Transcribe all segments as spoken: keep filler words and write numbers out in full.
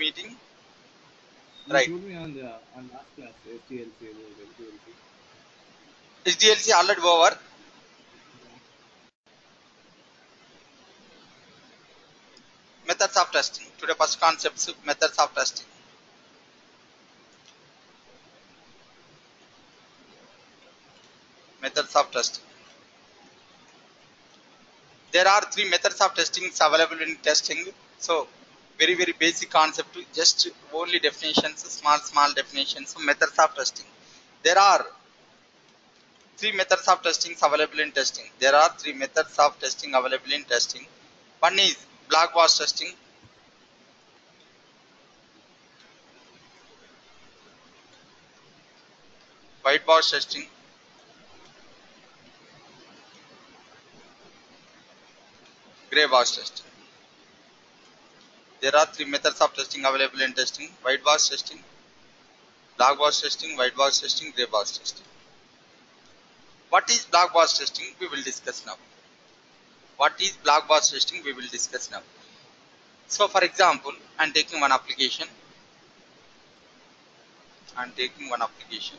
meeting. You Right. told me on the on last class S D L C about S D L C. Is D L C already over? Yeah. Methods of testing. Today first concepts, methods of testing. Methods of testing. There are three methods of testing available in testing. So very very basic concept, just only definitions, small small definitions. So methods of testing. There are three methods of testing available in testing. There are three methods of testing available in testing. One is black box testing. White box testing, gray box testing. There are three methods of testing available in testing: white box testing, black box testing, white box testing, gray box testing. What is black box testing? We will discuss now. What is black box testing? We will discuss now. So, for example, I am taking one application. I am taking one application.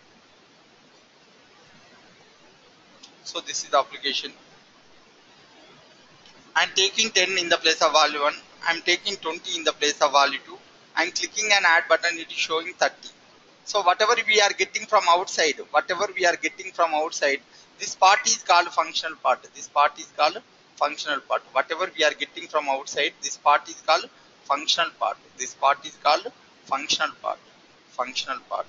So, this is the application. I am taking ten in the place of value one. I am taking twenty in the place of value two. I am clicking an add button. It is showing thirty. So whatever we are getting from outside, whatever we are getting from outside, this part is called functional part. This part is called functional part. Whatever we are getting from outside, this part is called functional part. This part is called functional part. Functional part.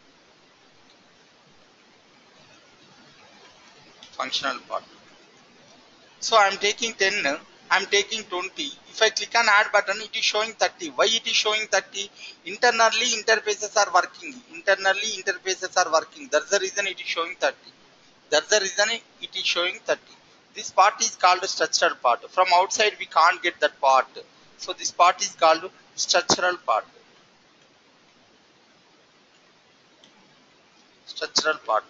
Functional part. So I am taking ten. I am taking twenty. If I click on add button, it is showing thirty. Why it is showing thirty? Internally interfaces are working. Internally interfaces are working. That's the reason it is showing thirty. That's the reason it is showing thirty. This part is called structural part. From outside we can't get that part. So this part is called structural part. Structural part.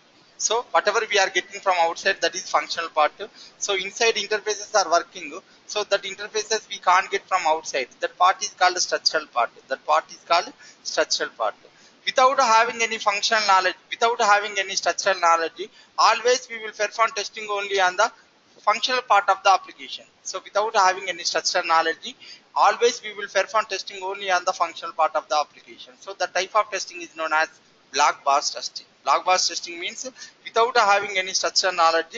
So whatever we are getting from outside, that is functional part. So inside interfaces are working. So that interfaces we can't get from outside. That part is called structural part. That part is called structural part. Without having any functional knowledge, without having any structural knowledge, always we will perform testing only on the functional part of the application. So without having any structural knowledge, always we will perform testing only on the functional part of the application. So the type of testing is known as black box testing. Black box testing means without having any structural knowledge,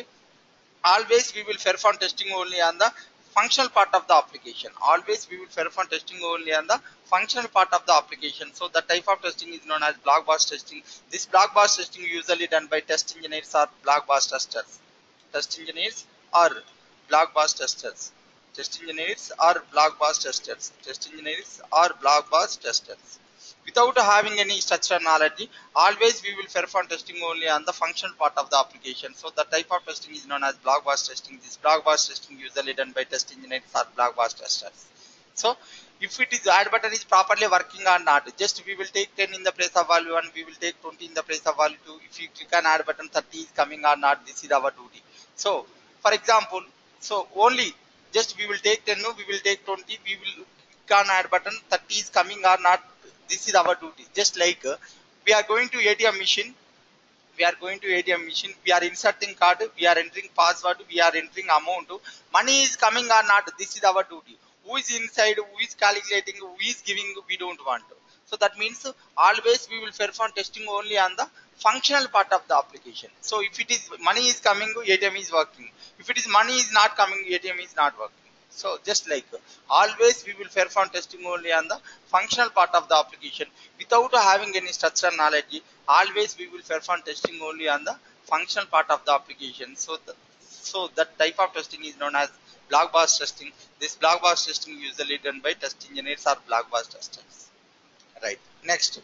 always we will perform testing only on the functional part of the application. Always we will perform testing only on the functional part of the application. So the type of testing is known as black box testing. This black box testing usually done by test engineers or black box testers. Test engineers or black box testers. Test engineers or black box testers. Test engineers or black box testers. Without having any structural knowledge, always we will perform testing only on the functional part of the application. So the type of testing is known as black box testing. This black box testing usually done by test engineers or black box testers. So if it is add button is properly working or not, just we will take ten in the place of value one, we will take twenty in the place of value two. If you click on add button, thirty is coming or not, this is our duty. So for example, so only just we will take ten, no, we will take twenty, we will click on add button, thirty is coming or not, this is our duty. Just like uh, we are going to A T M machine, we are going to A T M machine, we are inserting card, we are entering password, we are entering amount, money is coming or not, this is our duty. Who is inside, who is calculating, who is giving, we don't want. So that means uh, always we will perform testing only on the functional part of the application. So if it is money is coming, A T M is working. If it is money is not coming, A T M is not working. So just like uh, always we will perform testing only on the functional part of the application without having any structural knowledge. Always we will perform testing only on the functional part of the application. So the, so that type of testing is known as black box testing. This black box testing usually done by test engineers or black box testers. Right. Next,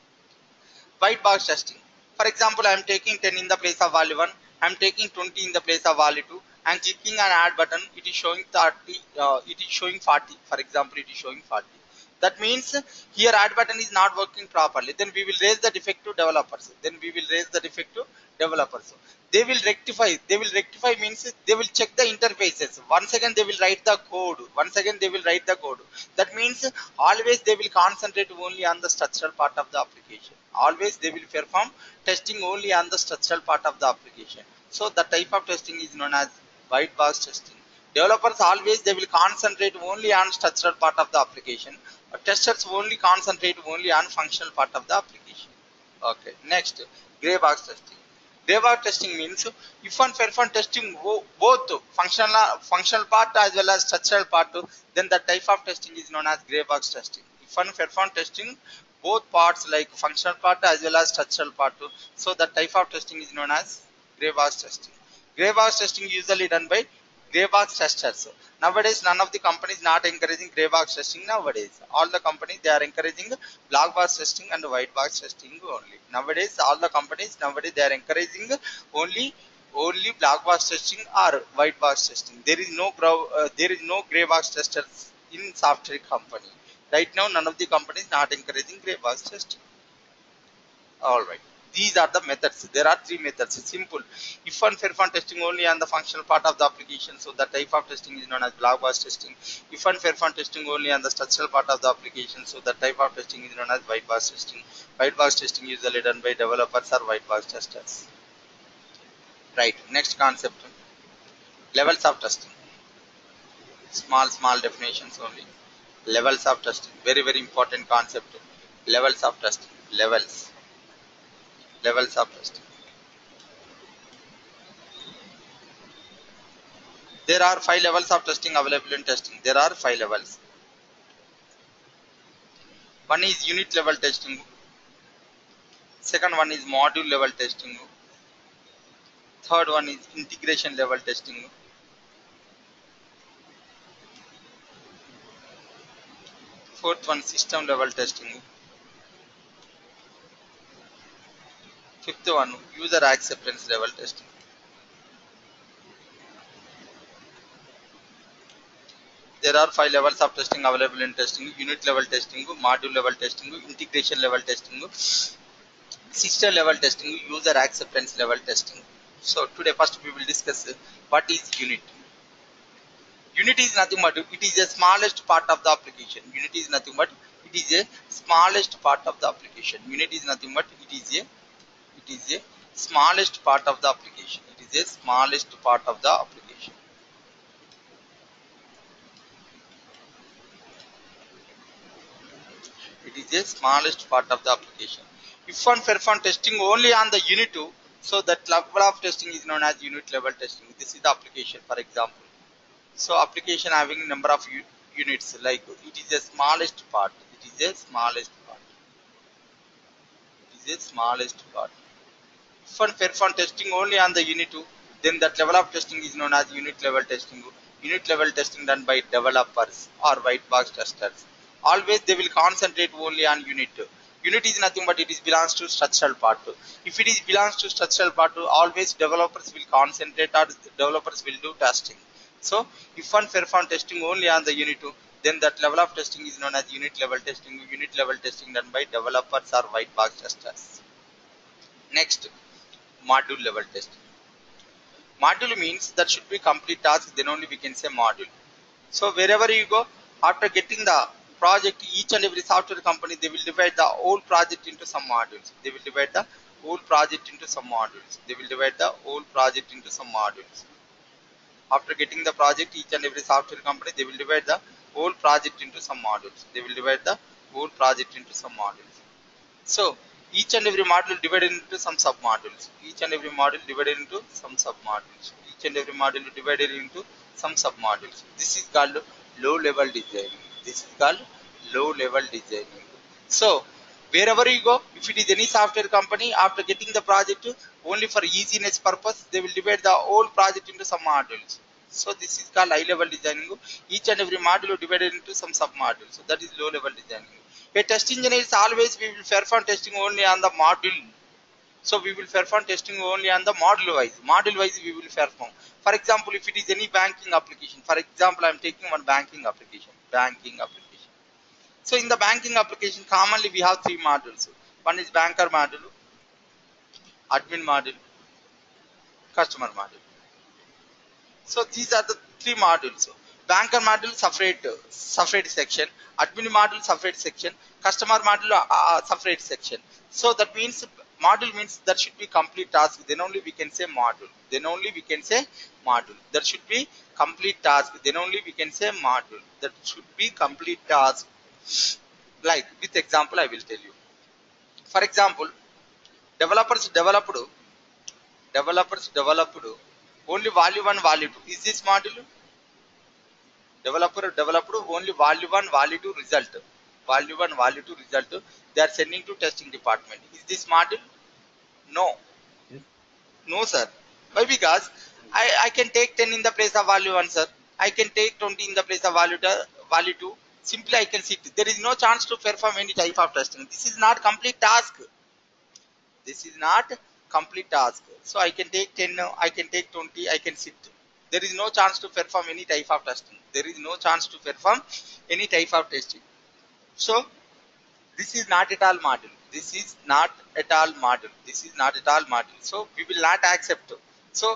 white box testing. For example, I am taking ten in the place of value one. I am taking twenty in the place of value two. I am clicking on add button. It is showing thirty. Uh, it is showing forty. For example, it is showing forty. That means here add button is not working properly. Then we will raise the defect to developers. Then we will raise the defect to developers. They will rectify. They will rectify means they will check the interfaces. Once again they will write the code. Once again they will write the code. That means always they will concentrate only on the structural part of the application. Always they will perform testing only on the structural part of the application. So the type of testing is known as white box testing. Developers always they will concentrate only on structural part of the application. Uh, testers only concentrate only on functional part of the application. Okay, next, gray box testing. Gray box testing means if one perform testing both functional functional part as well as structural part, then the type of testing is known as gray box testing. If one perform testing both parts like functional part as well as structural part, so the type of testing is known as gray box testing. Gray box testing usually done by gray box testers. Nowadays, none of the companies not encouraging gray box testing nowadays. All the companies they are encouraging black box testing and white box testing only. Nowadays, all the companies nowadays they are encouraging only only black box testing or white box testing. There is no uh, there is no gray box testers in software company. Right now, none of the companies not encouraging gray box testing. All right. These are the methods. There are three methods. It's simple. If one perform testing only on the functional part of the application, so the type of testing is known as black box testing. If one perform testing only on the structural part of the application, so the type of testing is known as white box testing. White box testing usually done by developers or white box testers. Right. Next concept. Levels of testing. Small, small definitions only. Levels of testing. Very, very important concept. Levels of testing. Levels. Levels of testing. There are five levels of testing available in testing. There are five levels. One is unit level testing. Second one is module level testing. Third one is integration level testing. Fourth one system level testing. Fifth one user acceptance level testing. There are five levels of testing available in testing: unit level testing, module level testing, integration level testing, system level testing, user acceptance level testing. So today first we will discuss what is unit. Unit is nothing but it is the smallest part of the application. Unit is nothing but it is a smallest part of the application. Unit is nothing but it is a it is a smallest part of the application. It is a smallest part of the application. It is a smallest part of the application. If one perform testing only on the unit two, so that level of testing is known as unit level testing. This is the application, for example. So application having number of units, like it is a smallest part. It is a smallest part. It is a smallest part. If one perform testing only on the unit two, then that level of testing is known as unit level testing. Unit level testing done by developers or white box testers. Always they will concentrate only on unit two. Unit is nothing but it is belongs to structural part. If it is belongs to structural part, always developers will concentrate or developers will do testing. So if one perform testing only on the unit two, then that level of testing is known as unit level testing. Unit level testing done by developers or white box testers. Next, module level testing. Module means that should be complete task, then only we can say module. So wherever you go, after getting the project, each and every software company, they will divide the whole project into some modules. They will divide the whole project into some modules. They will divide the whole project into some modules. After getting the project, each and every software company, they will divide the whole project into some modules. They will divide the whole project into some modules. So each and every module divided into some sub-modules. Each and every module divided into some sub-modules. Each and every module divided into some sub-modules. This is called low-level designing. This is called low-level designing. So wherever you go, if it is any software company, after getting the project, only for easiness purpose, they will divide the whole project into some modules. So this is called high-level designing. Each and every module divided into some sub-modules. So that is low-level designing. A test engineer is always we will perform testing only on the module. So we will perform testing only on the module wise. Module wise we will perform. For example, if it is any banking application, for example, I am taking one banking application. Banking application. So in the banking application, commonly we have three modules. One is banker module, admin module, customer module. So these are the three modules. Banker module separate separate section, admin module separate section, customer module uh, uh, separate section. So that means module means that should be complete task. Then only we can say module. Then only we can say module. That should be complete task. Then only we can say module. That should be complete task. Like with example, I will tell you. For example, developers developed developers developed only value one, value two. Is this module? Developer developed only value one, value two result. Value one, value two result. They are sending to testing department. Is this module? No. Yes. No, sir. Why? Because I, I can take ten in the place of value one, sir. I can take twenty in the place of value, two, value two. Simply I can sit. There is no chance to perform any type of testing. This is not complete task. This is not complete task. So I can take ten, I can take twenty, I can sit. There is no chance to perform any type of testing. There is no chance to perform any type of testing. So this is not at all module. This is not at all module. This is not at all module. So we will not accept. So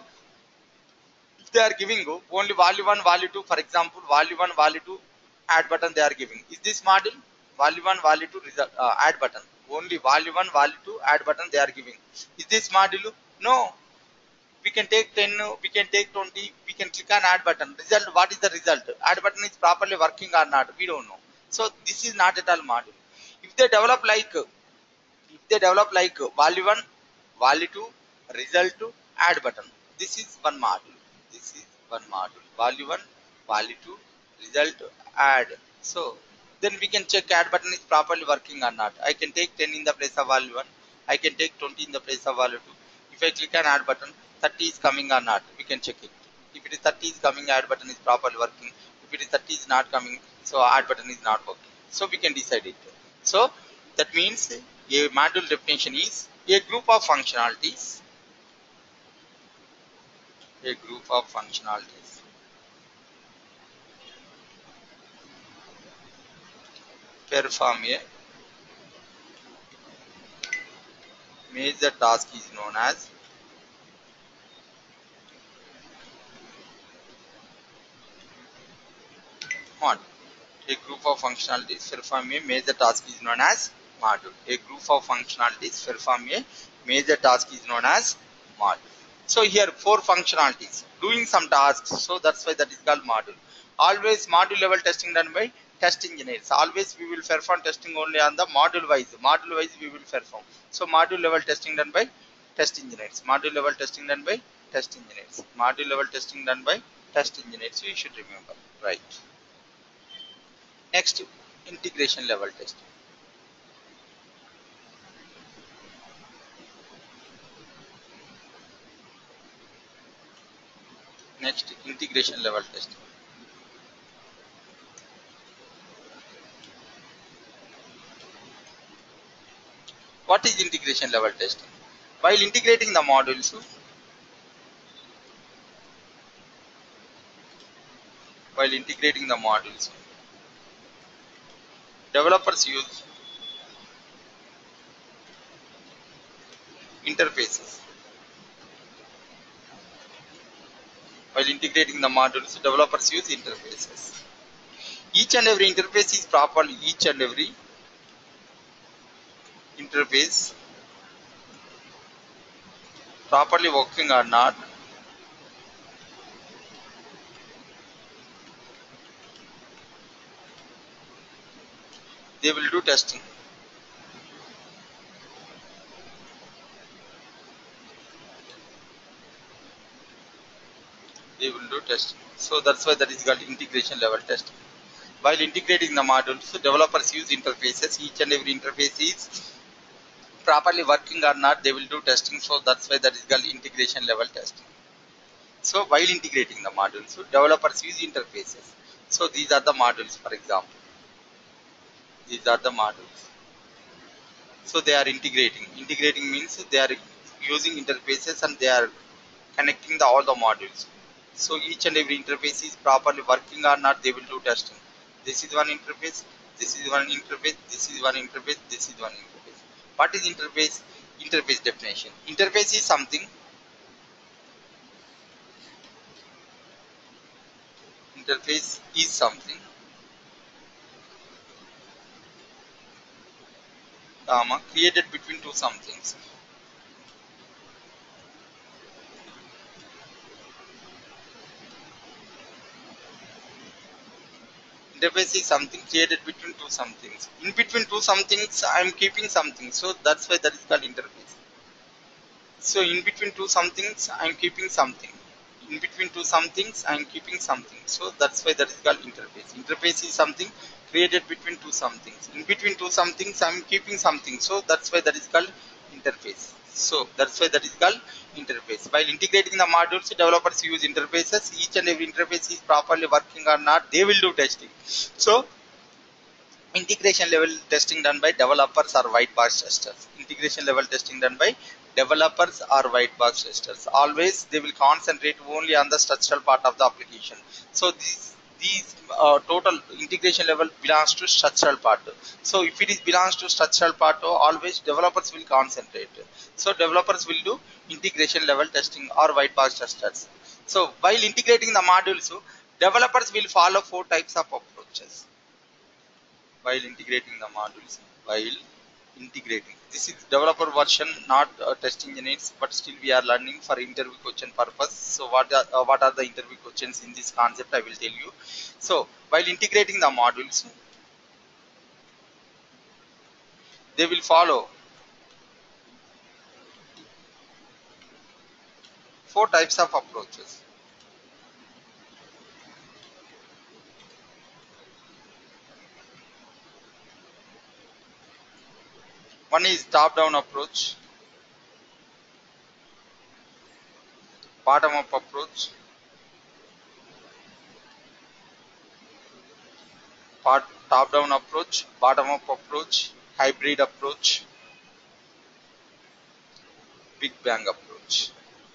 if they are giving only value one, value two, for example, value one, value two, add button they are giving. Is this module? Value one, value two, result, uh, add button. Only value one, value two, add button they are giving. Is this module? No. We can take ten, we can take twenty, we can click on add button. Result, what is the result? Add button is properly working or not? We don't know. So this is not at all module. If they develop like, if they develop like value one, value two, result two, add button. This is one module. This is one module. Value one, value two, result, add. So then we can check add button is properly working or not. I can take ten in the place of value one. I can take twenty in the place of value two. If I click on add button, thirty is coming or not. We can check it. If it is thirty is coming, add button is properly working. If it is thirty is not coming, so add button is not working. So we can decide it. So that means a module definition is a group of functionalities. A group of functionalities perform a major task is known as module. A group of functionalities perform a major task is known as module. A group of functionalities perform a major task is known as module. So here four functionalities doing some tasks. So that's why that is called module. Always module level testing done by test engineers. Always we will perform testing only on the module wise. Module wise we will perform. So module level testing done by test engineers. Module level testing done by test engineers. Module level testing done by test engineers. So you should remember, right? Next, integration level testing. Next, integration level testing. What is integration level testing? While integrating the modules, while integrating the modules, developers use interfaces. While integrating the modules, developers use interfaces. Each and every interface is properly, each and every interface properly working or not, they will do testing. They will do testing. So that's why that is called integration level testing. While integrating the modules, developers use interfaces. Each and every interface is properly working or not, they will do testing. So that's why that is called integration level testing. So while integrating the modules, developers use interfaces. So these are the modules, for example. These are the modules. So they are integrating. Integrating means they are using interfaces and they are connecting the all the modules. So each and every interface is properly working or not, they will do testing. This is one interface. This is one interface, this is one interface, this is one interface. What is interface? Interface definition. Interface is something. Interface is something, comma, created between two somethings. Interface is something created between two somethings. In between two somethings, I am keeping something. So that's why that is called interface. So in between two somethings, I am keeping something. In between two somethings, I am keeping something. So that's why that is called interface. Interface is something created between two somethings. In between two somethings, I am keeping something. So that's why that is called interface. So that's why that is called interface. While integrating the modules, developers use interfaces. Each and every interface is properly working or not, they will do testing. So integration level testing done by developers or white box testers. Integration level testing done by developers or white box testers. Always they will concentrate only on the structural part of the application. So these these uh, total integration level belongs to structural part. So if it is belongs to structural part, always developers will concentrate. So developers will do integration level testing or white box testers. So while integrating the modules, developers will follow four types of approaches. While integrating the modules, while integrating, this is developer version, not uh, testing units, but still we are learning for interview question purpose. So what are, uh, what are the interview questions in this concept, I will tell you. So while integrating the modules, they will follow four types of approaches. One is top down approach, bottom up approach, part top down approach, bottom up approach, hybrid approach, big bang approach.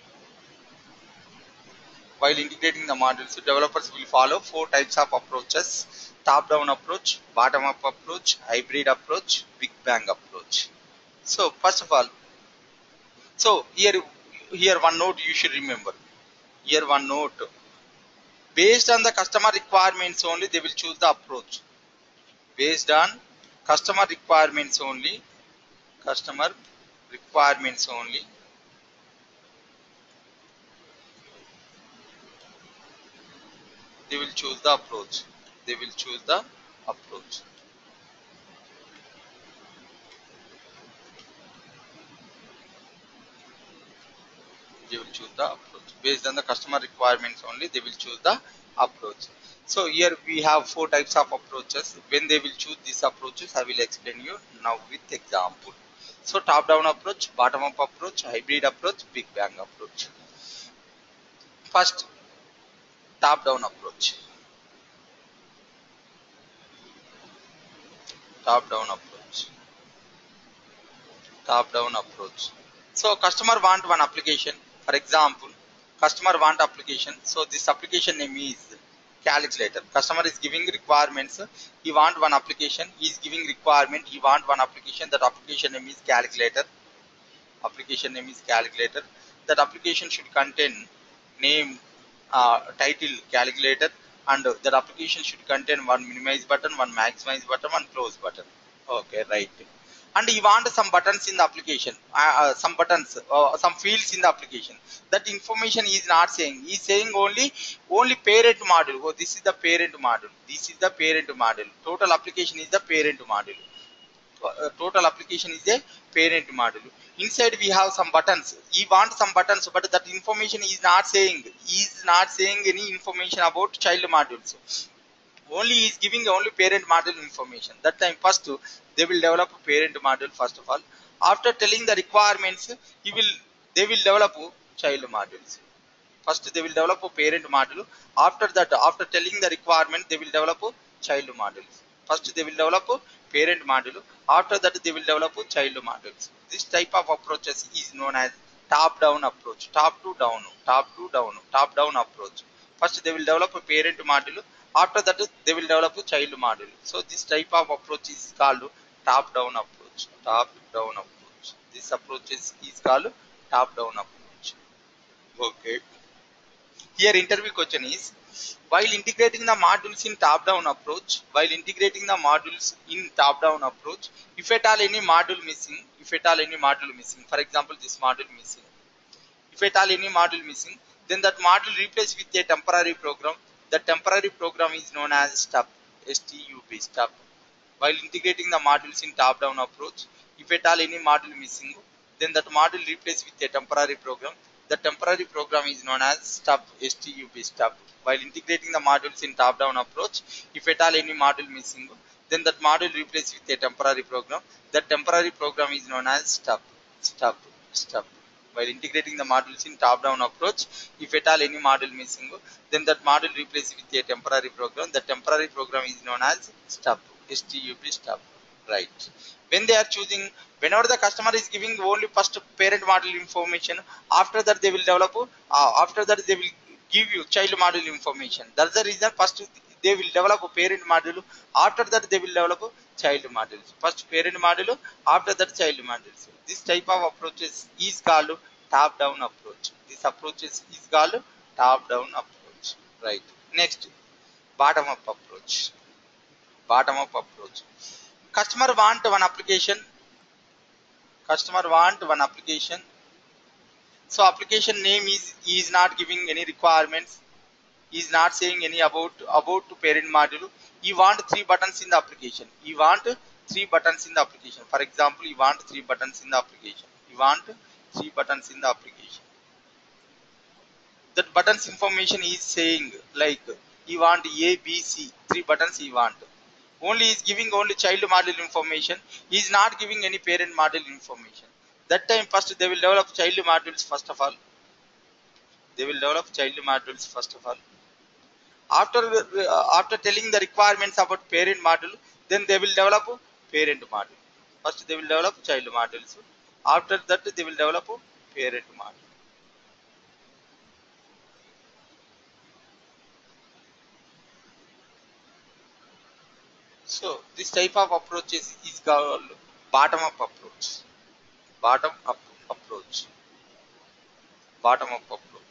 While integrating the modules, developers will follow four types of approaches: top-down approach, bottom-up approach, hybrid approach, big bang approach. So first of all, so here, here one note you should remember. Here one note. Based on the customer requirements only, they will choose the approach. Based on customer requirements only, customer requirements only, they will choose the approach. They will choose the approach. They will choose the approach. Based on the customer requirements only, they will choose the approach. So here we have four types of approaches. When they will choose these approaches, I will explain you now with example. So top down approach, bottom up approach, hybrid approach, big bang approach. First, top down approach. Top down approach. Top down approach. So customer want one application. For example, customer want application. So this application name is calculator. Customer is giving requirements. He want one application. He is giving requirement. He want one application. That application name is calculator. Application name is calculator. That application should contain name, uh, title calculator, and that application should contain one minimize button, one maximize button, one close button. Okay, right. And you want some buttons in the application, uh, uh, some buttons, uh, some fields in the application. That information is not saying. He is saying only, only parent module. Oh, this is the parent module. This is the parent module. Total application is the parent module. Uh, total application is a parent module. Inside we have some buttons. He wants some buttons, but that information is not saying. He is not saying any information about child modules. Only is giving only parent module information. That time first they will develop a parent module first of all. After telling the requirements, he will they will develop child modules. First they will develop a parent module. After that, after telling the requirement, they will develop a child modules. First they will develop a parent module. After that they will develop a child modules. This type of approaches is known as top down approach. Top to down, top to down, top down approach. First they will develop a parent module. After that, they will develop a child module. So this type of approach is called top-down approach. Top-down approach. This approach is, is called top-down approach. Okay. Here interview question is, while integrating the modules in top-down approach, while integrating the modules in top-down approach, if at all any module missing, if at all any module missing, for example, this module missing, if at all any module missing, then that module replaced with a temporary program. The temporary program is known as stub, S T U B, stub. While integrating the modules in top-down approach, if at all any module missing, then that module replaced with a temporary program. The temporary program is known as stub, S T U B, stub. While integrating the modules in top-down approach, if at all any module missing, then that module replaced with a temporary program. The temporary program is known as stub, stub, stub. While integrating the modules in top-down approach, if at all any module missing, then that module replaced with a temporary program. The temporary program is known as stub, S T U B, stub. Right. When they are choosing, whenever the customer is giving only first parent module information, after that they will develop, uh, after that they will give you child module information. That's the reason first they will develop a parent module, after that they will develop child modules. First parent module, after that child modules. This type of approaches is called top-down approach. This approach is, is called top-down approach. Right. Next, bottom-up approach. Bottom-up approach. Customer want one application. Customer want one application. So application name is is not giving any requirements. Is not saying any about about to parent module. You want three buttons in the application. You want three buttons in the application. For example, you want three buttons in the application. You want three buttons in the application. That buttons information is saying like you want A, B, C. Three buttons you want. Only is giving only child module information. He is not giving any parent module information. That time first they will develop child modules first of all. They will develop child modules first of all. After uh, after telling the requirements about parent module, then they will develop parent module. First they will develop child modules. After that they will develop parent module. So this type of approach is, is called bottom up approach. Bottom up approach. Bottom up approach.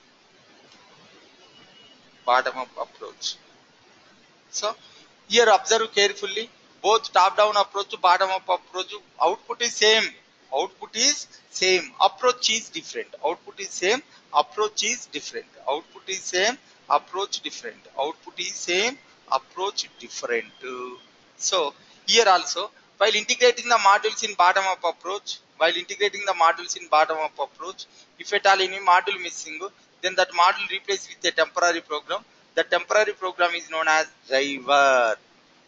Bottom up approach. So here observe carefully, both top down approach to bottom up approach, output is same. Output is same. Approach is different. Output is same. Approach is different. Output is same. Approach different. Output is same. Approach different. So here also, while integrating the modules in bottom up approach, while integrating the modules in bottom up approach, if at all any module missing, then that module replaced with a temporary program. The temporary program is known as driver.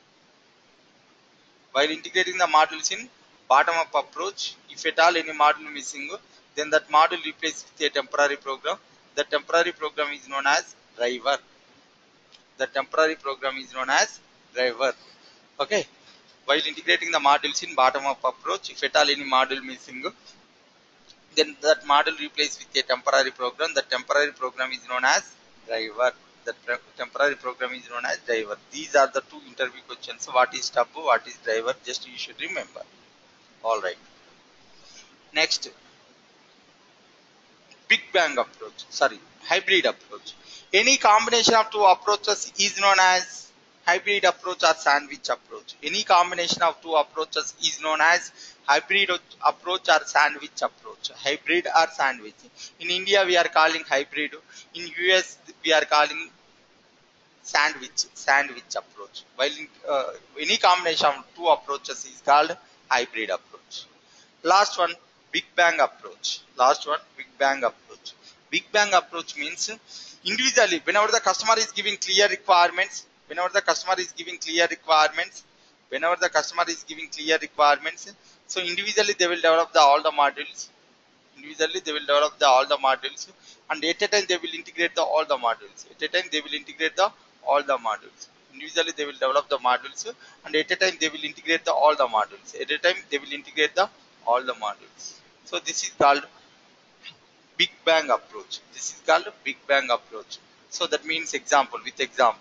While integrating the modules in bottom up approach, if at all any module missing, then that module replaced with a temporary program. The temporary program is known as driver. The temporary program is known as driver. Okay. While integrating the modules in bottom up approach, if at all any module missing, then that module replaced with a temporary program. The temporary program is known as driver. The temporary program is known as driver. These are the two interview questions. What is stub? What is driver? Just you should remember. All right. Next, big bang approach. Sorry, hybrid approach. Any combination of two approaches is known as hybrid approach or sandwich approach. Any combination of two approaches is known as hybrid approach or sandwich approach. Hybrid or sandwich. In India, we are calling hybrid. In U S, we are calling sandwich sandwich approach. While in, uh, any combination of two approaches is called hybrid approach. Last one, big bang approach. Last one, big bang approach. Big bang approach means individually, whenever the customer is giving clear requirements, whenever the customer is giving clear requirements, whenever the customer is giving clear requirements, so individually they will develop the all the modules. Individually they will develop the all the modules, and at a time they will integrate the all the modules. At a time they will integrate the all the modules. Individually they will develop the modules, and at a time they will integrate the all the modules. At a time they will integrate the all the modules. So this is called big bang approach. This is called big bang approach. So that means example with example.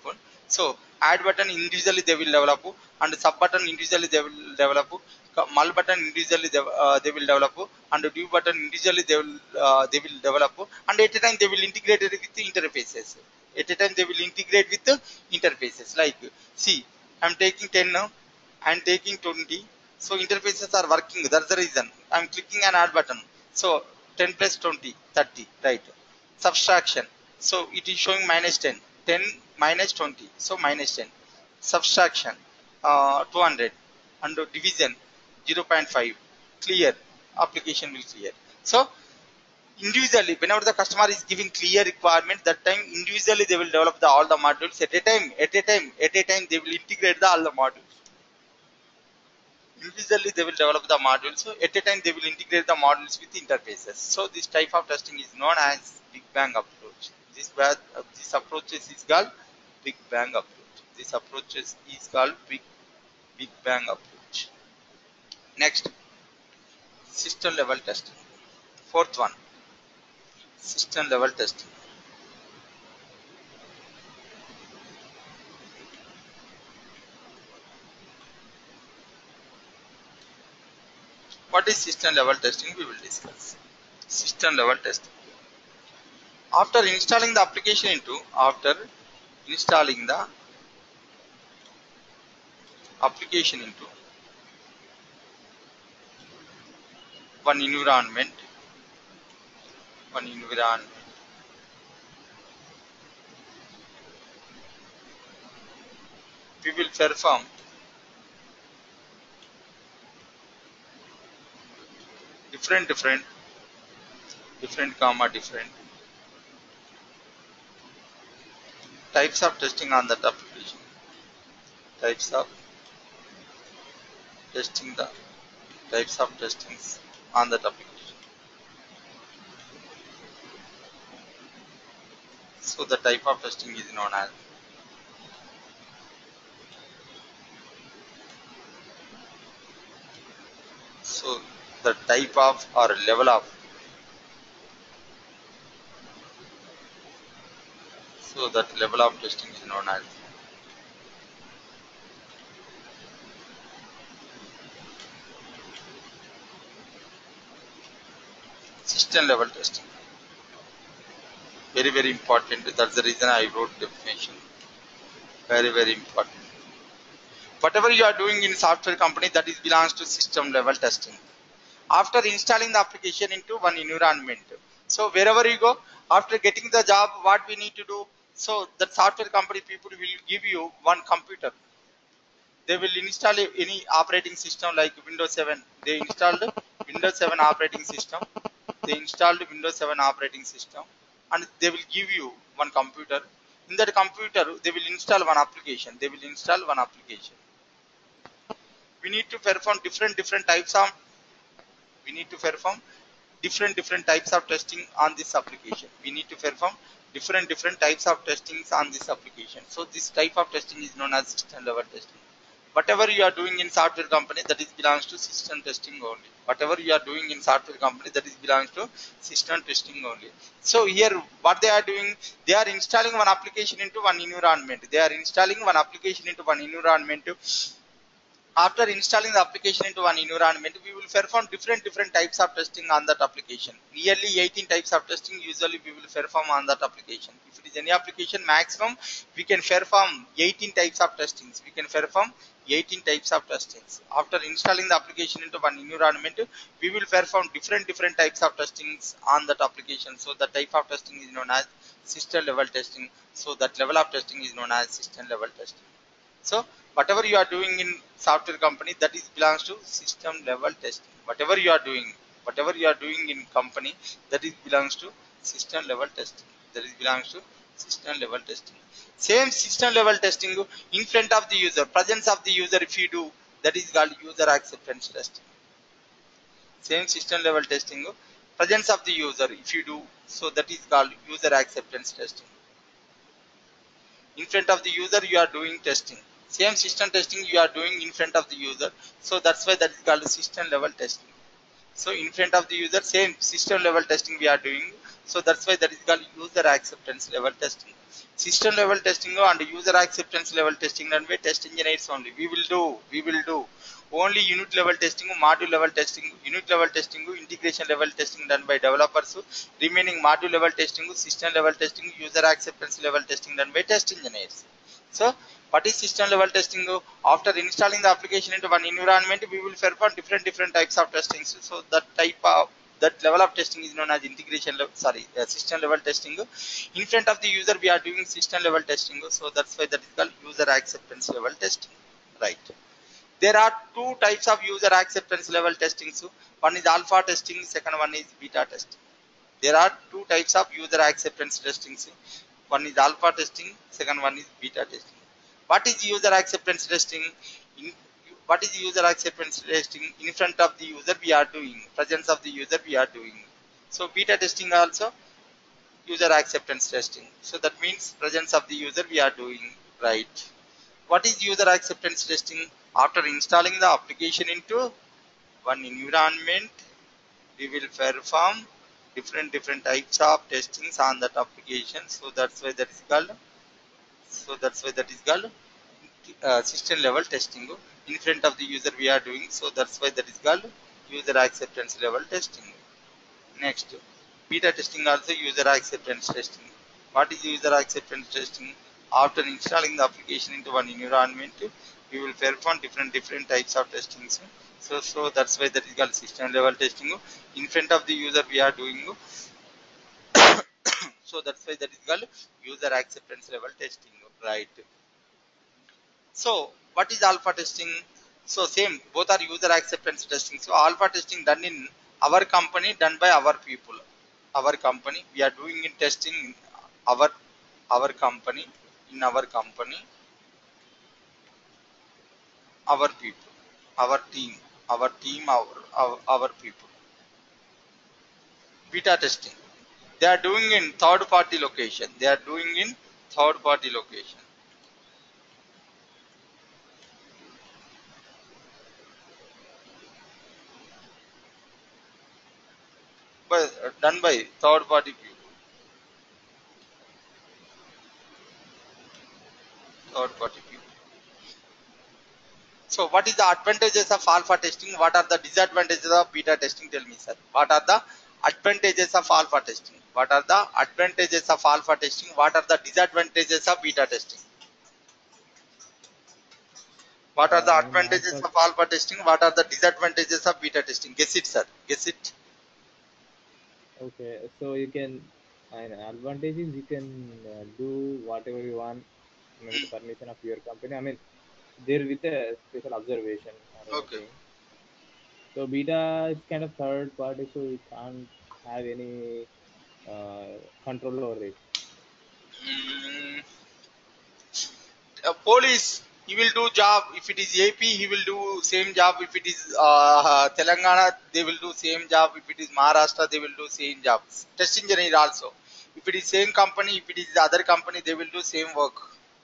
So add button individually they will develop, and sub button individually they will develop, mul button individually they, uh, they will develop, and div button individually they will uh, they will develop, and at a time they will integrate it with the interfaces. At a time they will integrate with the interfaces. Like, see, I'm taking ten now, I'm taking twenty, so interfaces are working. That's the reason I'm clicking an add button. So ten plus twenty, thirty, right? Subtraction, so it is showing minus ten, ten minus twenty, so minus ten. Subtraction, uh, two hundred, and division zero point five, clear, application will clear. So individually, whenever the customer is giving clear requirement, that time individually they will develop the all the modules at a time, at a time, at a time they will integrate the all the modules. Individually they will develop the modules, so at a time they will integrate the modules with interfaces. So this type of testing is known as big bang approach. This uh, this approach is called big bang approach. This approach is called big big bang approach. Next, system level testing. Fourth one, system level testing. What is system level testing? We will discuss. System level testing. After installing the application into, after installing the application into one environment, one environment, we will perform different, different, different, comma, different types of testing on that application. Types of testing the types of testings on that application. So the type of testing is known as so the type of or level of so that level of testing is known as system level testing. Very very important. That's the reason I wrote definition. Very very important. Whatever you are doing in software company, that is belongs to system level testing. After installing the application into one environment, so wherever you go, after getting the job, what we need to do? So the software company people will give you one computer. They will install any operating system like Windows seven. They installed Windows seven operating system. They installed Windows seven operating system, and they will give you one computer. In that computer, they will install one application. They will install one application. We need to perform different different types of we need to perform different different types of testing on this application. We need to perform different different types of testings on this application. So this type of testing is known as system level testing. Whatever you are doing in software company, that is belongs to system testing only. Whatever you are doing in software company, that is belongs to system testing only. So here what they are doing, they are installing one application into one environment. They are installing one application into one environment. After installing the application into one environment, we will perform different different types of testing on that application. Nearly eighteen types of testing usually we will perform on that application. If it is any application, maximum we can perform eighteen types of testings. We can perform eighteen types of testings. After installing the application into one environment, we will perform different different types of testings on that application. So the type of testing is known as system level testing. So that level of testing is known as system level testing. So whatever you are doing in software company, that is belongs to system level testing. Whatever you are doing, whatever you are doing in company, that is belongs to system level testing. That is belongs to system level testing. Same system level testing in front of the user, presence of the user. If you do, that is called user acceptance testing. Same system level testing, presence of the user. If you do, so that is called user acceptance testing. In front of the user, you are doing testing. Same system testing you are doing in front of the user. So that's why that is called system level testing. So in front of the user, same system level testing we are doing. So that's why that is called user acceptance level testing. System level testing and user acceptance level testing done by test engineers only. We will do, we will do only unit level testing, module level testing, unit level testing, integration level testing done by developers. Remaining module level testing, system level testing, user acceptance level testing done by test engineers. So what is system level testing? After installing the application into one environment, we will perform different different types of testing. So that type of that level of testing is known as integration level, sorry, uh, system level testing. In front of the user, we are doing system level testing. So that's why that is called user acceptance level testing, right? There are two types of user acceptance level testing. So one is alpha testing, second one is beta testing. There are two types of user acceptance testing. One is alpha testing, second one is beta testing. What is user acceptance testing? In, what is user acceptance testing? In front of the user we are doing, presence of the user we are doing. So beta testing also user acceptance testing. So that means presence of the user we are doing, right? What is user acceptance testing? After installing the application into one environment, we will perform different different types of testings on that application. So that's why that is called so that's why that is called uh, system level testing. In front of the user we are doing, so that's why that is called user acceptance level testing. Next, beta testing also user acceptance testing. What is user acceptance testing? After installing the application into one environment, we will perform different different types of testings. So so that's why that is called system level testing. In front of the user we are doing. So that's why that is called user acceptance level testing, right? So what is alpha testing? So same, both are user acceptance testing. So alpha testing done in our company, done by our people. Our company, we are doing in testing in our our company, in our company, our people, our team, our team, our our, our people. Beta testing, they are doing in third party location. They are doing in third party location. But uh, done by third party people, third party people. So what is the advantages of alpha testing? What are the disadvantages of beta testing? Tell me, sir. What are the advantages of alpha testing? What are the advantages of alpha testing? What are the disadvantages of beta testing? What are the Uh, in advantages alpha, of alpha testing? What are the disadvantages of beta testing? Guess it, sir. Guess it. okay, so you can, an advantage is you can uh, do whatever you want, I mean, with the permission of your company. I mean, there with a special observation or Okay. anything. So beta is kind of third party, so you can't have any uh, control over it. Mm, uh, police, he will do job. If it is A P, he will do same job. If it is uh, Telangana, they will do same job. If it is Maharashtra, they will do same job. Test engineer also. If it is same company, if it is other company, they will do same work.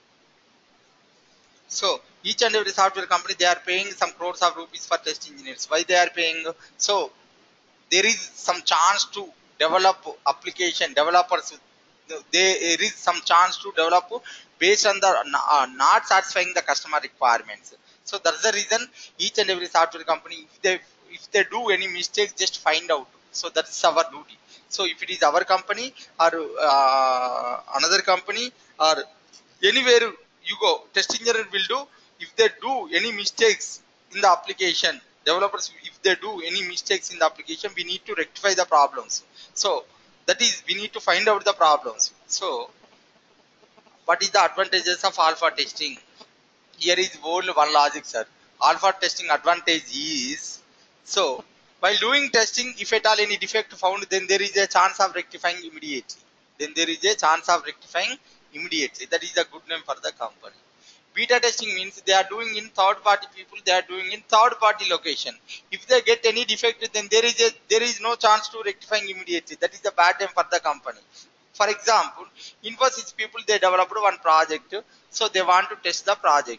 So each and every software company, they are paying some crores of rupees for test engineers. Why they are paying? So there is some chance to develop application developers. There is some chance to develop based on the uh, not satisfying the customer requirements. So that's the reason each and every software company, if they if they do any mistakes, just find out. So that's our duty. So if it is our company or uh, another company or anywhere you go, test engineer will do. If they do any mistakes in the application, developers, if they do any mistakes in the application, we need to rectify the problems. So that is, we need to find out the problems. So what is the advantages of alpha testing? Here is whole one logic, sir. Alpha testing advantage is, so while doing testing, if at all any defect found, then there is a chance of rectifying immediately. Then there is a chance of rectifying immediately. That is a good name for the company. Beta testing means they are doing in third party people, they are doing in third party location. If they get any defect, then there is a there is no chance to rectifying immediately. That is a bad name for the company. For example, Infosys people, they developed one project, so they want to test the project.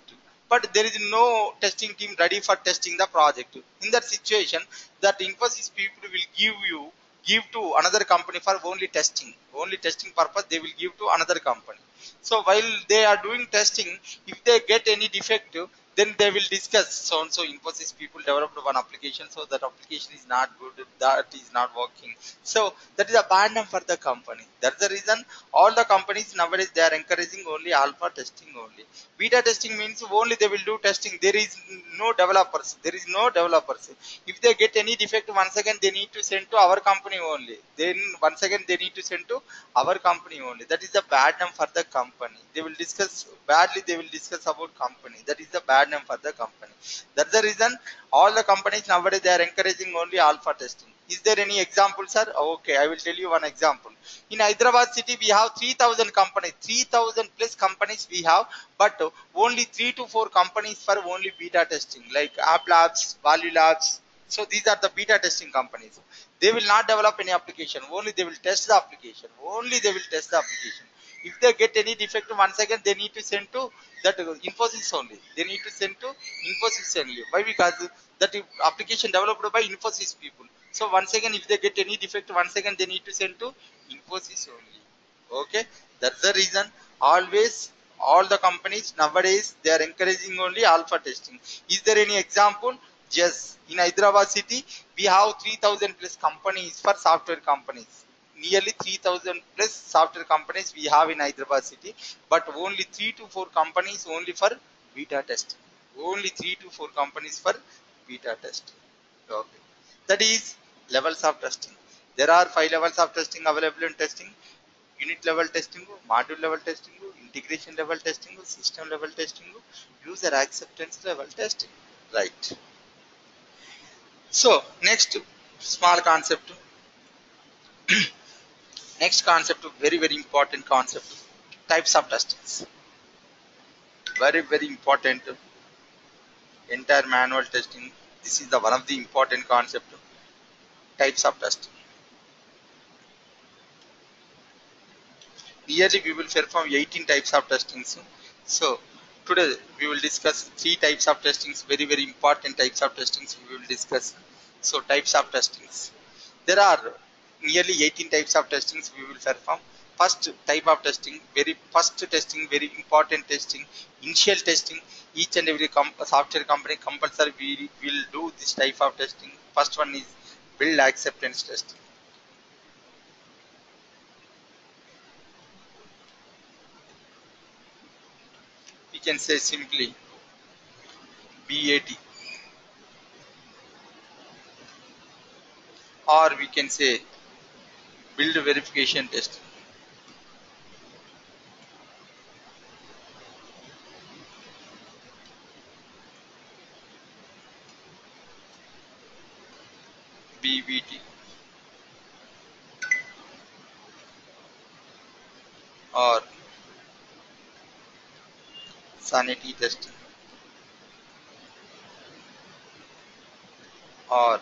but there is no testing team ready for testing the project. In that situation, that Infosys people will give you give to another company for only testing, only testing purpose they will give to another company. So while they are doing testing, if they get any defect, then they will discuss, so and so Infosys people developed one application, so that application is not good, that is not working. So that is a bad name for the company. That's the reason all the companies nowadays they are encouraging only alpha testing only. Beta testing means only they will do testing, there is no developers, there is no developers. If they get any defect, once again they need to send to our company only, then once again they need to send to our company only. That is the bad name for the company. They will discuss badly, they will discuss about company. That is the bad name for the company. That's the reason all the companies nowadays they are encouraging only alpha testing. Is there any example, sir? Okay, I will tell you one example. In Hyderabad city we have three thousand companies, three thousand plus companies we have, but only three to four companies for only beta testing, like App Labs, Value Labs. So these are the beta testing companies. They will not develop any application, only they will test the application, only they will test the application. If they get any defect, once again they need to send to that Infosys only, they need to send to Infosys only. Why? Because that application developed by Infosys people. So once again if they get any defect, once again they need to send to Infosys only. Okay, that's the reason always all the companies nowadays they are encouraging only alpha testing. Is there any example? Yes, in Hyderabad city we have three thousand plus companies for software companies, nearly three thousand plus software companies we have in Hyderabad city, but only three to four companies only for beta testing, only three to four companies for beta testing. Okay, that is levels of testing. There are five levels of testing available in testing: unit level testing, module level testing, integration level testing, system level testing, user acceptance level testing. Right. So next small concept, next concept, very very important concept, types of testings. Very very important. Entire manual testing. This is the one of the important concept. Types of testing. Yearly we will perform eighteen types of testings. So today we will discuss three types of testings, very very important types of testings we will discuss. So types of testings, there are nearly eighteen types of testings we will perform. First type of testing, very first testing, very important testing, initial testing. Each and every com software company compulsory we will do this type of testing. First one is build acceptance testing. We can say simply B A T, or we can say build verification testing. B B T or sanity testing or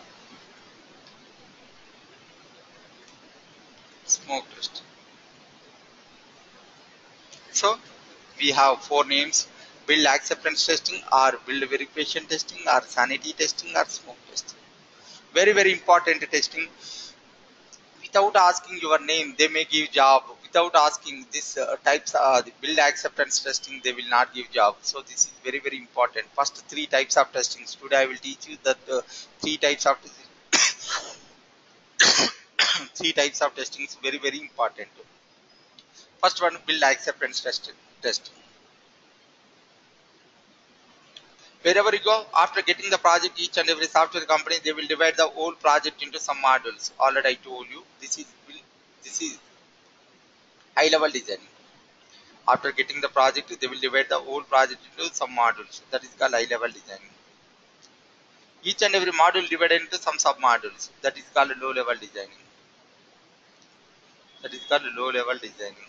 smoke testing. So we have four names: build acceptance testing, or build verification testing, or sanity testing, or smoke testing. Very very important testing. Without asking your name they may give job, without asking this uh, types uh, the build acceptance testing they will not give job. So this is very very important. First three types of testings, today I will teach you that uh, three types of three types of testing is very very important. First one, build acceptance test testing. Wherever you go, after getting the project, each and every software company they will divide the whole project into some modules. Already I told you this is this is high level designing. After getting the project they will divide the whole project into some modules. That is called high level designing. Each and every module divided into some sub modules. That is called low level designing. That is called low level designing.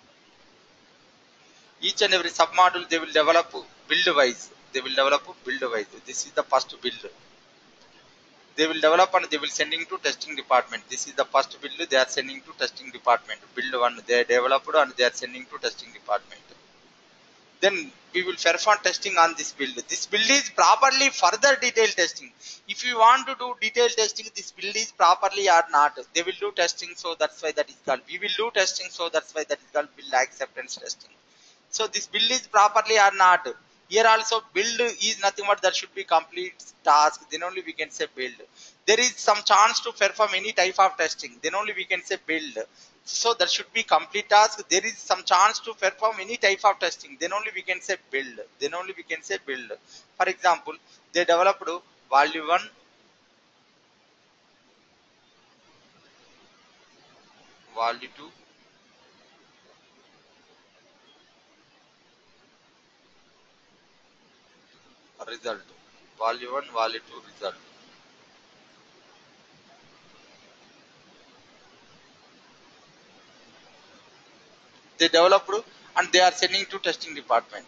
Each and every sub module they will develop build wise. They will develop build wise. This is the first build. They will develop and they will sending to testing department. This is the first build they are sending to testing department. Build one they developed and they are sending to testing department. then we will perform testing on this build. This build is properly further detailed testing. If you want to do detailed testing, this build is properly or not, they will do testing, so that's why that is called, we will do testing, so that's why that is called build acceptance testing. So this build is properly or not. Here also build is nothing but that should be complete task, then only we can say build. There is some chance to perform any type of testing, then only we can say build. So that should be complete task. There is some chance to perform any type of testing, then only we can say build. Then only we can say build. For example, they developed value one, value two, result. Value one, value two, result. They developed and they are sending to testing department.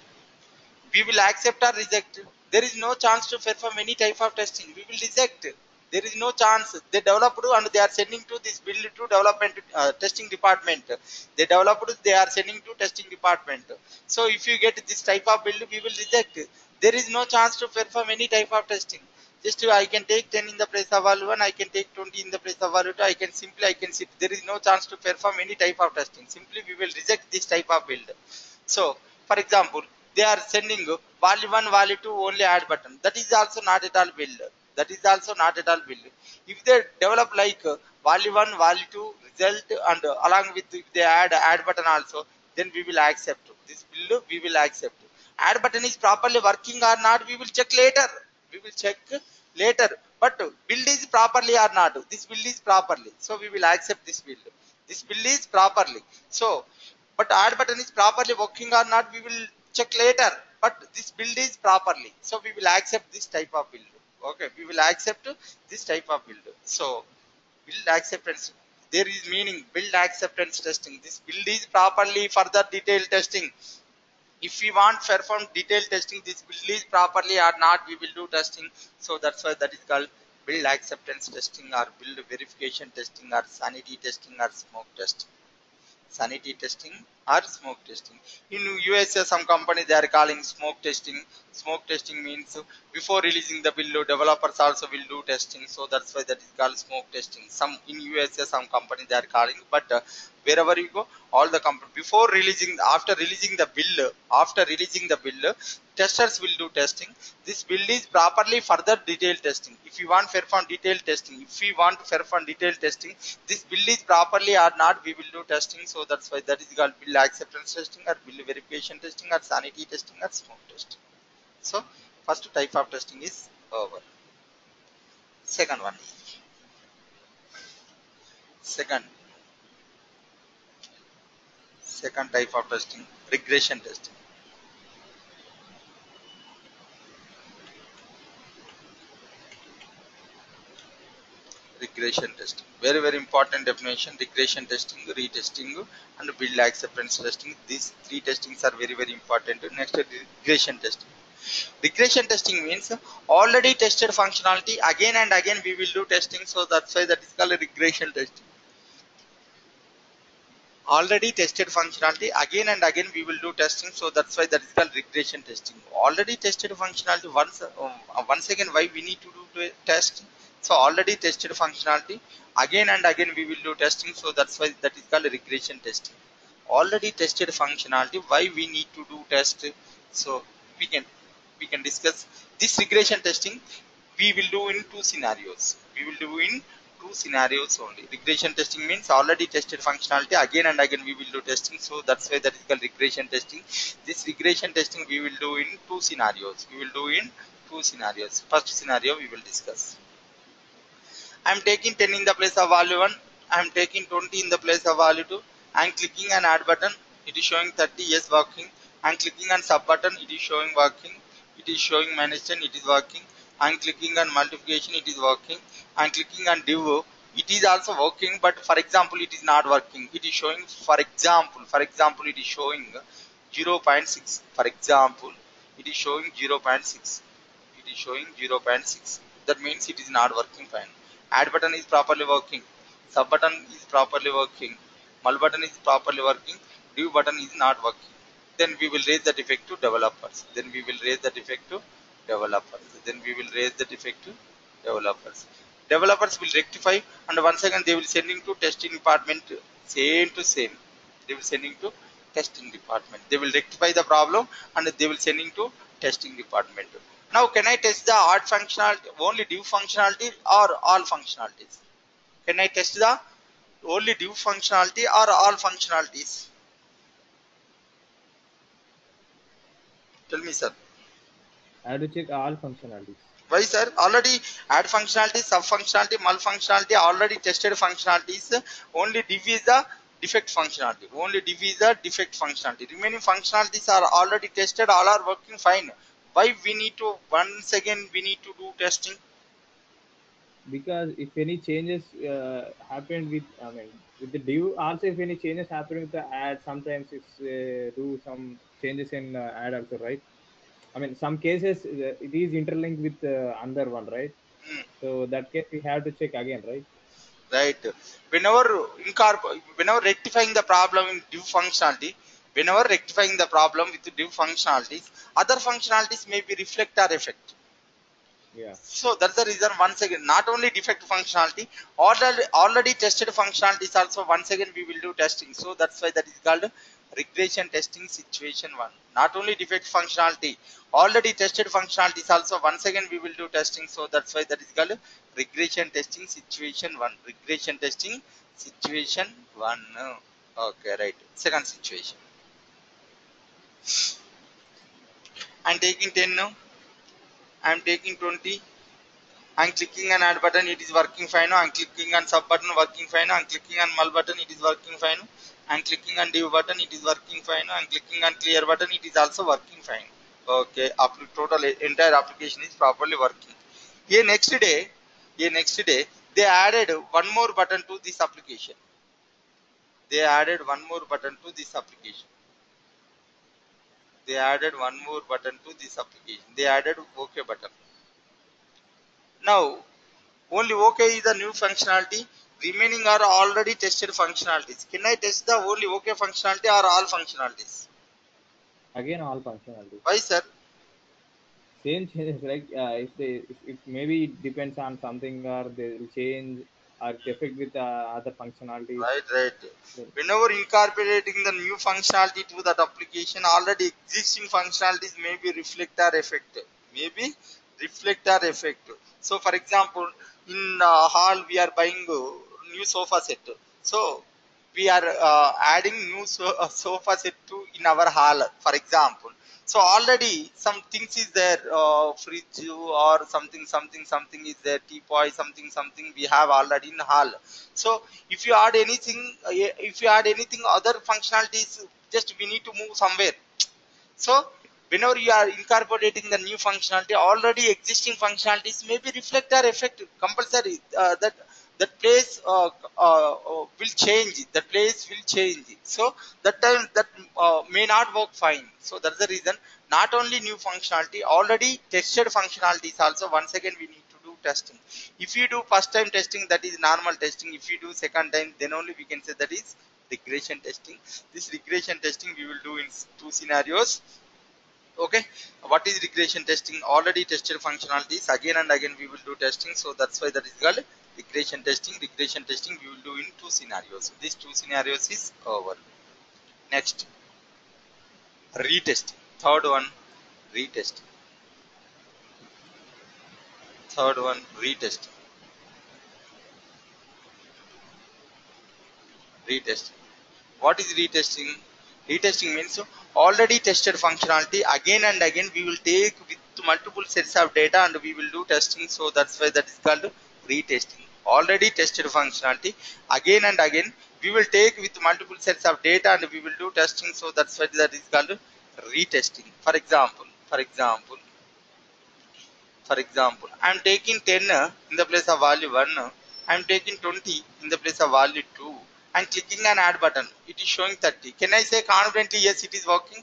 We will accept or reject. There is no chance to perform any type of testing. We will reject. There is no chance. They developed and they are sending to this build to development uh, testing department. They developed, they are sending to testing department. So if you get this type of build, we will reject. There is no chance to perform any type of testing. Just to, I can take ten in the place of value one, I can take twenty in the place of value two, I can simply, I can sit. There is no chance to perform any type of testing. Simply we will reject this type of build. So, for example, they are sending value one, value two only add button. That is also not at all build. That is also not at all build. If they develop like value one, value two, result, and along with if they add add button also, then we will accept this build. We will accept. Add button is properly working or not, we will check later. We will check later. But build is properly or not. This build is properly. So we will accept this build. This build is properly. So, but add button is properly working or not, we will check later. But this build is properly. So we will accept this type of build. Okay, we will accept this type of build. So build acceptance. There is meaning build acceptance testing. This build is properly further detailed testing. If we want perform detailed testing, this build is properly or not, we will do testing. So that's why that is called build acceptance testing or build verification testing or sanity testing or smoke testing. Sanity testing or smoke testing. In U S A, some companies they are calling smoke testing. Smoke testing means before releasing the build, developers also will do testing. So that's why that is called smoke testing. Some in U S A, some companies they are calling, but uh, wherever you go, all the company before releasing, after releasing the build, after releasing the build, testers will do testing. This build is properly further detailed testing. If you want perform detailed testing, if we want to perform detailed testing, this build is properly or not, we will do testing. So that's why that is called build acceptance testing or build verification testing or sanity testing or smoke testing. So first type of testing is over. Second one, second second type of testing, regression testing. Regression testing, very very important definition. Regression testing, retesting, and build acceptance testing, these three testings are very very important. Next, regression testing. Regression testing means already tested functionality again and again we will do testing. So that's why that is called regression testing. Already tested functionality again and again we will do testing. So that's why that is called regression testing. Already tested functionality once uh, once again, why we need to do test? So already tested functionality again and again we will do testing. So that's why that is called regression testing. Already tested functionality, why we need to do test? So we can we can discuss this regression testing. We will do in two scenarios. We will do in two scenarios only. Regression testing means already tested functionality again and again we will do testing. So that's why that is called regression testing. This regression testing we will do in two scenarios. We will do in two scenarios. First scenario we will discuss. I am taking ten in the place of value one. I am taking twenty in the place of value two. I am clicking on add button. It is showing thirty. Yes, working. I am clicking on sub button. It is showing working. It is showing minus ten. It is working. I am clicking on multiplication. It is working. I am clicking on div. It is also working. But for example, it is not working. It is showing. For example, for example, it is showing zero point six. For example, it is showing zero point six. It is showing zero point six. That means it is not working fine. Add button is properly working. Sub button is properly working. Mul button is properly working. Div button is not working. then we will raise the defect to developers. Then we will raise the defect to developers. Then we will raise the defect to developers. Developers will rectify, and once again they will sending to testing department, same to same. They will sending to testing department. They will rectify the problem and they will sending to testing department. Now, can I test the odd functionality, only div functionality or all functionalities? Can I test the only div functionality or all functionalities? Tell me, sir. I have to check all functionalities. Why, sir? Already add functionality, sub functionality, mul functionality, already tested functionalities. Only div is the defect functionality. Only div is the defect functionality. Remaining functionalities are already tested, all are working fine. Why we need to once again we need to do testing? Because if any changes uh, happened with, I mean, with the div, also if any changes happen with the ad, sometimes it's uh, do some changes in uh, ad also, right? I mean, some cases uh, it is interlinked with uh, another one, right? Hmm. So that case we have to check again, right? Right. Whenever incorporate, whenever rectifying the problem in div functionality, whenever rectifying the problem with div functionalities, other functionalities may be reflect or effect. Yeah. So that's the reason once again, not only defect functionality, already already tested functionalities also once again we will do testing. So that's why that is called regression testing situation one. Not only defect functionality, already tested functionalities also once again we will do testing. So that's why that is called regression testing situation one. Regression testing situation one. Okay, right. Second situation. I'm taking ten now. I'm taking twenty. I'm clicking on add button, it is working fine. I'm clicking on sub button, working fine. I'm clicking on mul button, it is working fine. I'm clicking on div button, it is working fine. I'm clicking on clear button, it is also working fine. Okay, up total entire application is properly working. Here next day, here next day, they added one more button to this application. They added one more button to this application. They added one more button to this application. They added OK button. Now, only OK is the new functionality. Remaining are already tested functionalities. Can I test the only OK functionality or all functionalities? Again, all functionalities. Why, sir? Same changes, like uh, if they, if, if maybe it depends on something or they will change or defect with uh, other functionalities. Right, right. Then, Whenever incorporating the new functionality to that application, already existing functionalities may be reflect or effect. Maybe reflect or effect. So, for example, in uh, hall we are buying uh, new sofa set. So, we are uh, adding new so, uh, sofa set to in our hall, for example. So already some things is there, uh, fridge or something something something is there, teapot, something something we have already in hall. So if you add anything, uh, if you add anything other functionalities, just we need to move somewhere. So whenever you are incorporating the new functionality, already existing functionalities may be reflect or effect compulsory. Uh, that that place uh, uh, uh, will change. That place will change. So that time that uh, may not work fine. So that's the reason. Not only new functionality, already tested functionalities also. Once again, we need to do testing. If you do first time testing, that is normal testing. If you do second time, then only we can say that is regression testing. This regression testing we will do in two scenarios. Okay, what is regression testing? Already tested functionalities, again and again we will do testing. So that's why that is called regression testing. Regression testing we will do in two scenarios. These two scenarios is over. Next, retesting. Third one, retesting. Third one, retesting. Retesting. What is retesting? Retesting means already tested functionality, again and again we will take with multiple sets of data and we will do testing. So that's why that is called retesting. Already tested functionality, again and again we will take with multiple sets of data and we will do testing. So that's why that is called retesting. For example, for example, for example, I am taking ten in the place of value one. I am taking twenty in the place of value two. I am clicking an add button. It is showing thirty. Can I say confidently yes, it is working?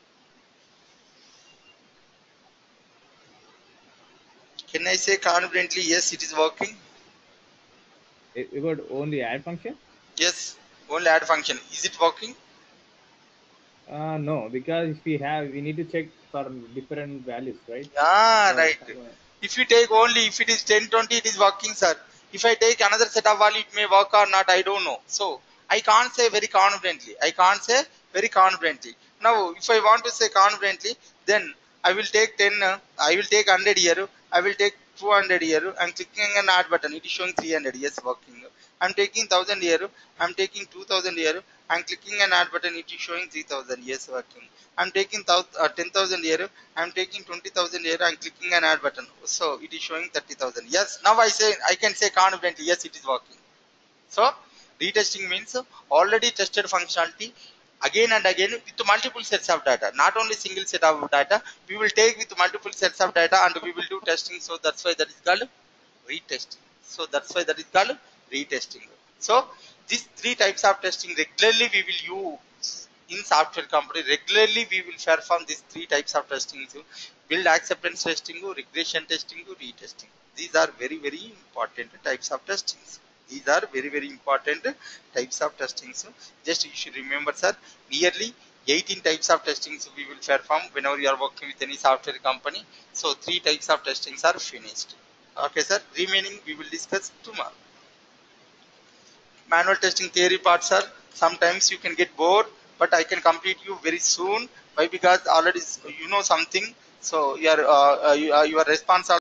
Can I say confidently yes, it is working? you got only add function. Yes, only add function. Is it working? Uh, no, because if we have, we need to check for different values, right? Yeah, For right. some, uh, If you take only, if it is ten twenty, it is working, sir. If I take another set of value, it may work or not, I don't know. So, I can't say very confidently. I can't say very confidently. Now, if I want to say confidently, then I will take ten, uh, I will take one hundred here, I will take two hundred here, I'm clicking an add button, it is showing three hundred, yes, working. I'm taking one thousand here, I'm taking two thousand here, I'm clicking an add button, it is showing three thousand, yes, working. I'm taking uh, ten thousand here, I'm taking twenty thousand here, I'm clicking an add button, so it is showing thirty thousand. Yes, now I say, I can say confidently, yes, it is working. So, retesting means already tested functionality again and again with multiple sets of data, not only single set of data. We will take with multiple sets of data and we will do testing. So that's why that is called retesting. So that's why that is called retesting. So these three types of testing regularly we will use in software company. Regularly we will perform these three types of testing: so build acceptance testing, regression testing, retesting. These are very very important types of testings. These are very very important types of testing. So just you should remember, sir, nearly eighteen types of testings we will perform whenever you are working with any software company. So three types of testings are finished. Okay, sir. Remaining we will discuss tomorrow. Manual testing theory parts, sir. Sometimes you can get bored, but I can complete you very soon. Why? Because already you know something. So your uh, uh, your response